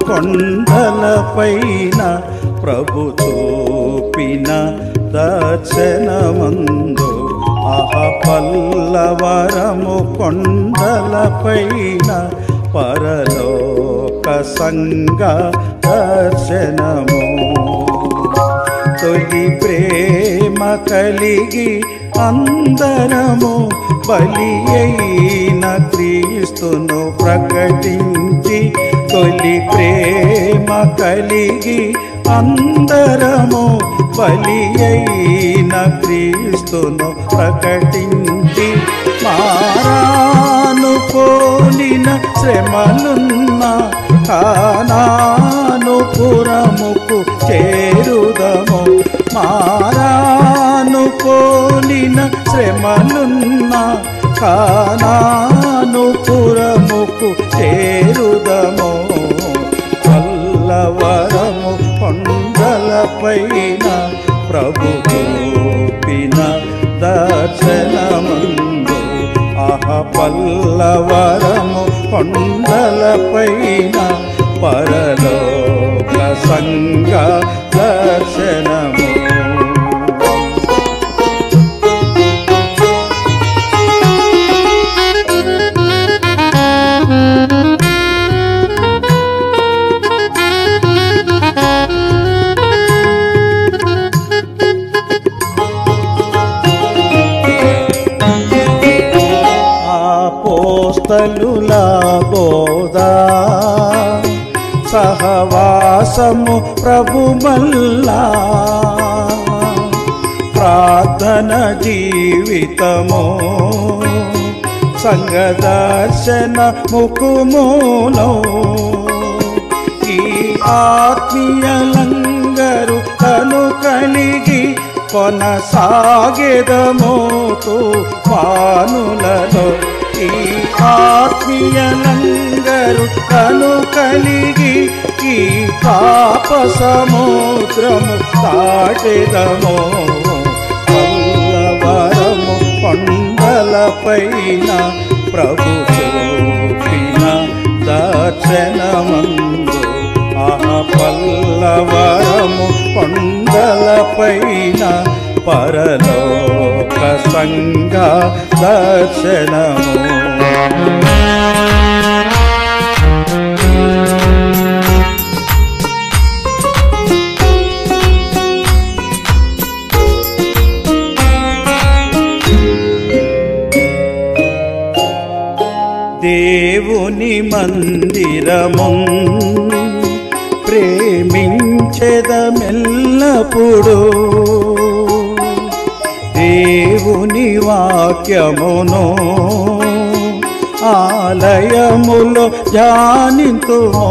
కొండలపైన ప్రభు చూపిన దర్శనమందు పల్లవరము కొండలపైన పరలోక సంగ దర్శనము తొలి ప్రేమ కలిగి అందరము బలి అయిన క్రీస్తును ప్రకటించి తొలి ప్రేమ కలిగి అందరము బలి అయిన క్రీస్తును ప్రకటించి మారాను పోలిన శ్రమలున్న కానాను పురముకు చేరుదము మారాను పోలిన శ్రమలున్న కానాను పురముకు చేరుదము పల్లవరము కొండలపైన ప్రభు చూపిన దర్శనమందు పల్లవరము కొండలపైన పరలోక సంగ దర్శనము అపోస్తలుల బోధ సహవాసము ప్రభు మల్లా ప్రార్థన జీవితము సంగ దర్శన ముకుమూలో ఈ ఆత్మీయ లంగరు తను కలిగి కొనసాగెదము తుఫానులలో ఈ ఆత్మీయ లంగరు తను కలిగి ఈ పాప సముద్రము దాటెదము పల్లవరము కొండలపైన ప్రభు చూపిన దర్శనమందు పల్లవరము కొండలపైన పరలోక సంగ దర్శనము దేవుని మందిరము ప్రేమించెదమెల్లప్పుడు దేవుని వాక్యమును ఆలయములో ధ్యానింతుము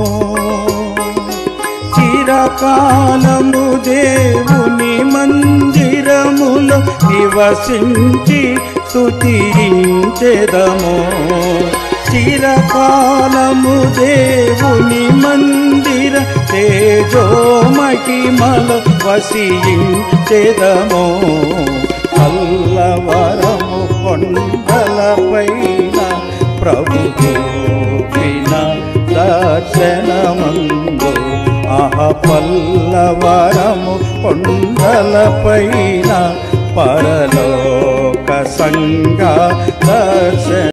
చిరకాలము దేవుని మందిరములో నివసించి స్తుతించెదము చిరకాలము దేవుని మందిర తేజో మహిమల వసించెదము పల్లవరము కొండలపైన ప్రభు చూపిన దర్శనమందు పల్లవరము కొండలపైన పరలోక సంగ దర్శన